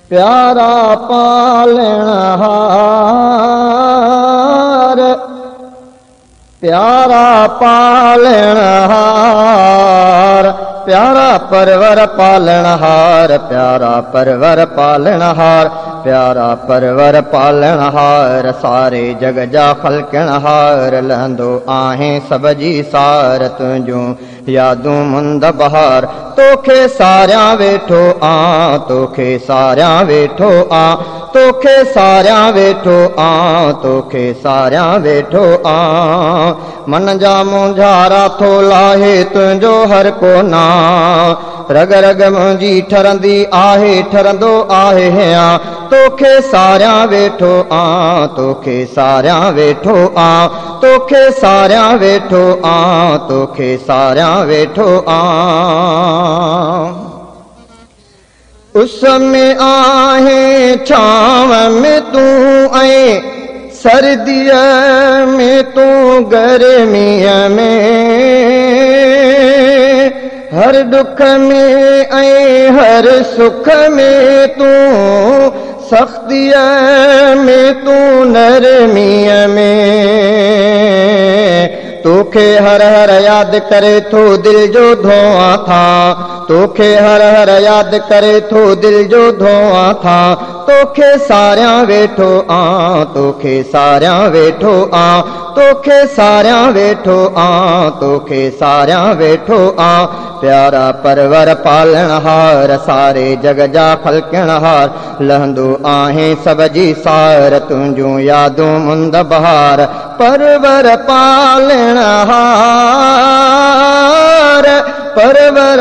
प्यारा पालनहार, प्यारा पालनहार, प्यारा परवर पालनहार, प्यारा परवर पालनहार, प्यारा परवर पालनहार, सारे जग जा खलकनहार, लहंदो आहें सब जी सार, तुझूं यादूं मुंद बहार, तोखे सारिया वेठो आ, तोखे सारिया वेठो आ, तोखे सारिया वेठो आ, तोखे सारिया वेठो आ, मन जा मुंझारा थो लाहे तुंहिंजो हर को ना, रग रग मुंहिंजी ठरंदी आहे ठरंदो आहे हिया, तोखे सारिया वेठो आ, तोखे सारिया वेठो आ, तोखे सारिया वेठो आ, तोखे सारिया वेठो आ। उस में आहे छांव में तूं ऐं सर्दीअ में तूं गर्मीअ में, हर दुख में ऐं हर सुख में तूं सख्तीअ में तूं नरमीअ में, तोखे हर हर याद करे थो दिल जो धोआ था, तोखे हर हर याद करे थो दिल जो धोआ था, तोखे सारिया वेठो आ, तोखे सारिया वेठो आ, तोखे सारिया वेठो आ, तोखे सारिया वेठो आ, प्यारा परवर पालनहार, सारे जग जा खलकनहार, लहंदो आहें सब जी सार, तुंहिंजूं यादूं मुंद बहार, परवर पालनहार, परवर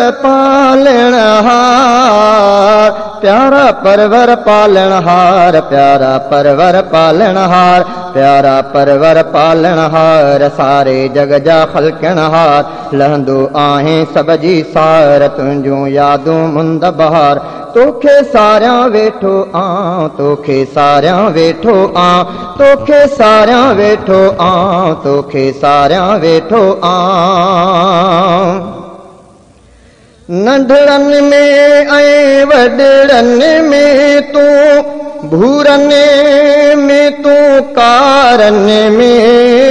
पालनहार, प्यारा परवर पालनहार, प्यारा परवर पालनहार, प्यारा परवर पालनहार, सारे जग जा खलकनहार, लहंदो आहें सब जी सार, तुंहिंजूं यादूं मुंद बहार, तोखे सारिया वेठो आ, तोखे सारिया वेठो आ, तोखे सारिया वेठो आ, तोखे सारिया वेठो आ। नंढड़न में ऐं वॾड़न में तूं, भूरन में तूं कारन में,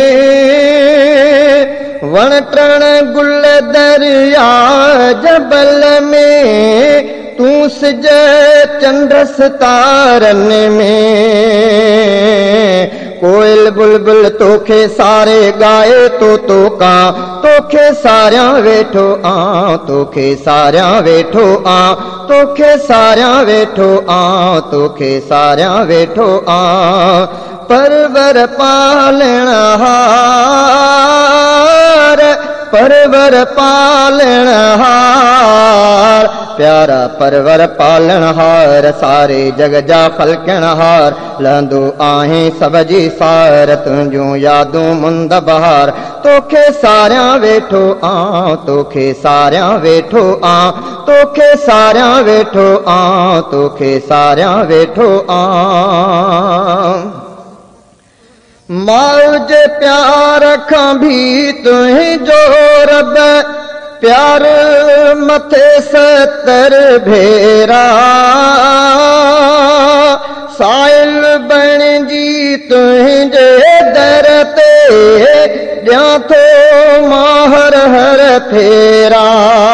वण टिण गुल दरिया जबल में, तूं सिज चंड सितारन में, कोयल बुलबुल तोखे सारे गाए तो का, तोखे सारिया वेठो आ, तोखे सारिया वेठो आ, तोखे सारिया वेठो आ, तोखे सारिया वेठो आ, परवर पालनहार, परवर पालनहार, प्यारा परवर पालनहार, सारे जग जा खलकनहार, लहंदो आहें सब जी सार, तुंहिंजूं यादूं मुंद बहार, तोखे सारिया वेठो आ, तोखे सारिया वेठो आ, तोखे सारिया वेठो आ, तोखे सारिया वेठो आ। माउ जे प्यार खां भी तुंहिंजो रब, प्यार मथे 70 भेरा, साइल बणिजी तुंहिंजे दर ते, ॾियां थो मां हर हर फेरा,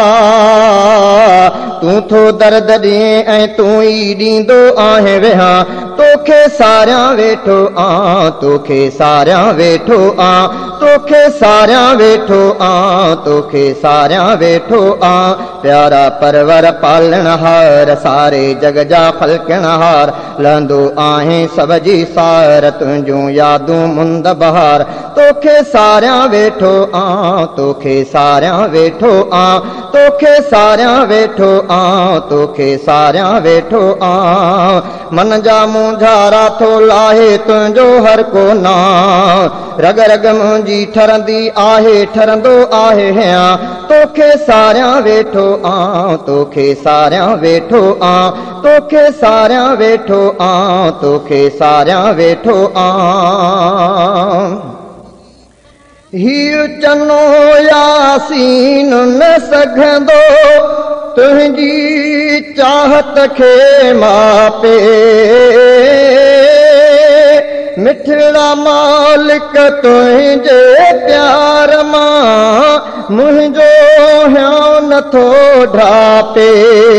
तूं थो दर्द ॾिए ऐं तूं ई ॾींदो आहे विहा, तोखे सारिया वेठो आ, तोखे सारिया वेठो आ, तोखे सारिया वेठो आ, तोखे सारिया वेठो आ, प्यारा परवर पालनहार, सारे जग जा खलकनहार, लहंदो आहें सब जी सार, तुंहिंजूं यादूं मुंद बहार, तोखे सारिया वेठो आ, तोखे सारिया वेठो आ, तोखे सारिया वेठो आ, तोखे सारिया वेठो आ, मन जा मुंझारा थो लाहे तुंहिंजो हर को ना, रग रग मुंहिंजी ठरंदी आहे ठरंदो आहे हिया, तोखे सारिया वेठो आ, तोखे सारिया वेठो आ, तोखे सारिया वेठो आ, तोखे सारिया वेठो आ। हीउ चनो यासीन न सघंदो तुझी चाहत के मापे मिठड़ा मालिक तुझे प्यार मां मुझो ह्यो नथो ढापे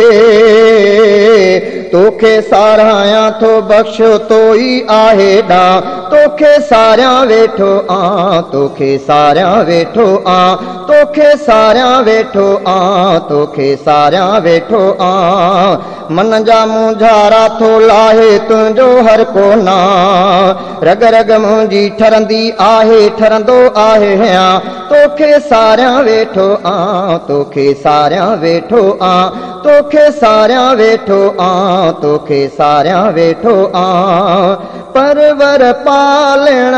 तोखे साराया तो बख्शो तो ही आहे डा तोखे सारिया वेठो तोखे सारिया वेठो तोखे सारिया वेठो तोखे सारिया वेठो मन जा मुंझारा थो लाहे तुंहिंजो हर को ना रग रग मुंहिंजी ठरंदी आहे ठरंदो आहे तोखे सारिया वेठो तोखे सारिया वेठो तोखे सारिया वेठो तोखे सारिया वेठो परवर पालण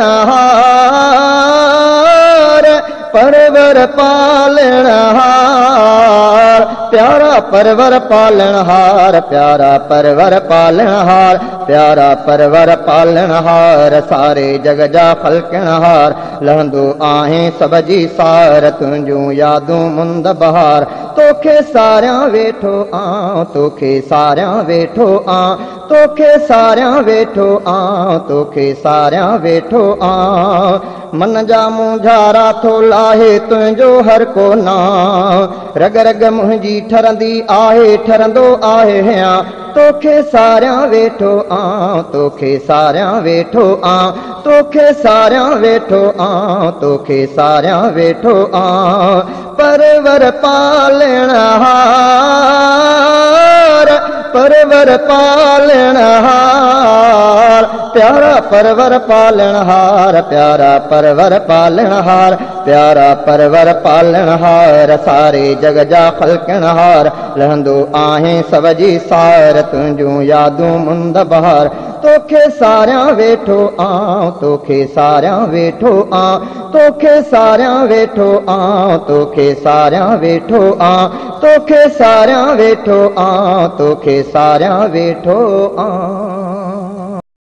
हार परवर पालण हार प्यारा परवर पालण हार प्यारा परवर पालण हार प्यारा परवर पालण हार सारे जग जा फलकण हार लहंदो आहे सब जी सार तुंहिंजूं यादूं मुंद बहार तोखे सारिया वेठो तोखे सारिया वेठो तोखे सारिया वेठो तोखे सारिया वेठो मन जा मुंझारा थो लाहे तुंहिंजो हर को ना रग रग मुंहिंजी ठरंदी आहे ठरंदो आहे तोखे सारिया वेठो तोखे सारिया वेठो तोखे सारिया वेठो तोखे सारिया वेठो परवर पालण हार परवर पालण हार प्यारा परवर पालण हार प्यारा परवर पालण हार प्यारा परवर पालण हार सारे जग जा फलकण हार लहंदो आहे सब जी सार तुंहिंजूं यादूं मुंद बहार तोखे सारिया वेठो तोखे सारिया वेठो तोखे सारिया वेठो तोखे सारिया वेठो तोखे सारिया वेठो तोखे सारिया वेठो